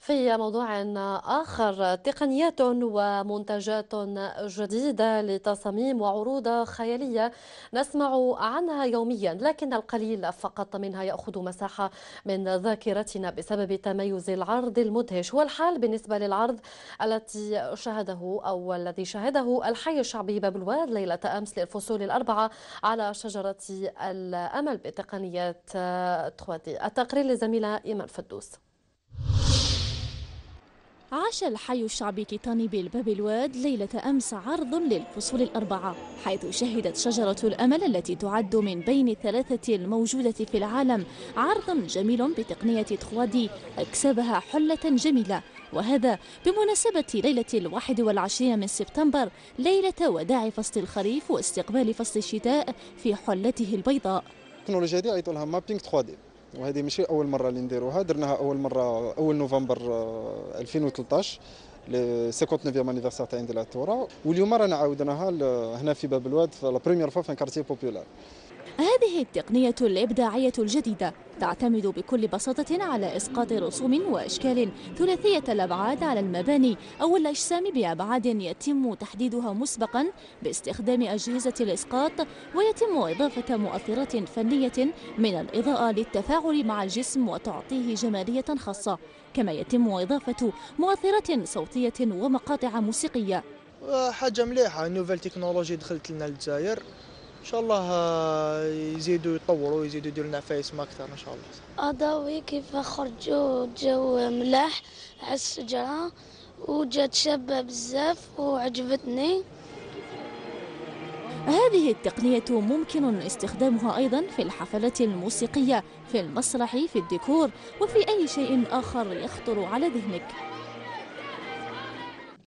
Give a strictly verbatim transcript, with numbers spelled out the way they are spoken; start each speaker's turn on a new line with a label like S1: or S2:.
S1: في موضوع آخر، تقنيات ومنتجات جديدة لتصاميم وعروض خيالية نسمع عنها يوميا، لكن القليل فقط منها يأخذ مساحة من ذاكرتنا بسبب تميز العرض المدهش. والحال بالنسبة للعرض التي شاهده أو الذي شاهده الحي الشعبي باب الواد ليلة أمس للفصول الأربعة على شجرة الأمل بتقنيات ثري دي. التقرير لزميلة إيمان فدوس.
S2: عاش الحي الشعبي كيتاني بالباب الواد ليلة أمس عرض للفصول الأربعة، حيث شهدت شجرة الأمل التي تعد من بين الثلاثة الموجودة في العالم عرض جميل بتقنية ثري دي أكسبها حلة جميلة، وهذا بمناسبة ليلة الواحد والعشرين من سبتمبر، ليلة وداع فصل الخريف واستقبال فصل الشتاء في حلته البيضاء.
S3: التكنولوجيا هذه عيطوا لها مابينغ ثري دي، وهذه ماشي اول مره اللي نديروها، درناها اول مره اول نوفمبر ألفين وثلاثطاش ل تسعة وخمسين انيفرسير تاع عيد الثوره، واليوم رانا عاودناها هنا في باب الواد في لا بريمير فوا في كارتي بوبولار.
S2: هذه التقنية الإبداعية الجديدة تعتمد بكل بساطة على إسقاط رسوم وأشكال ثلاثية الأبعاد على المباني أو الأجسام بأبعاد يتم تحديدها مسبقا باستخدام أجهزة الإسقاط، ويتم إضافة مؤثرات فنية من الإضاءة للتفاعل مع الجسم وتعطيه جمالية خاصة، كما يتم إضافة مؤثرات صوتية ومقاطع موسيقية.
S4: حاجة مليحة، نوفيل تكنولوجي دخلت لنا للجزائر، ان شاء الله يزيدوا يطوروا يزيدوا يديروا لنا عفايس ما اكثر ان شاء الله.
S5: اضاوي كيف خرجوا جو ملاح على الشجره وجات شابه بزاف وعجبتني.
S2: هذه التقنية ممكن استخدامها أيضا في الحفلات الموسيقية، في المسرح، في الديكور، وفي أي شيء آخر يخطر على ذهنك.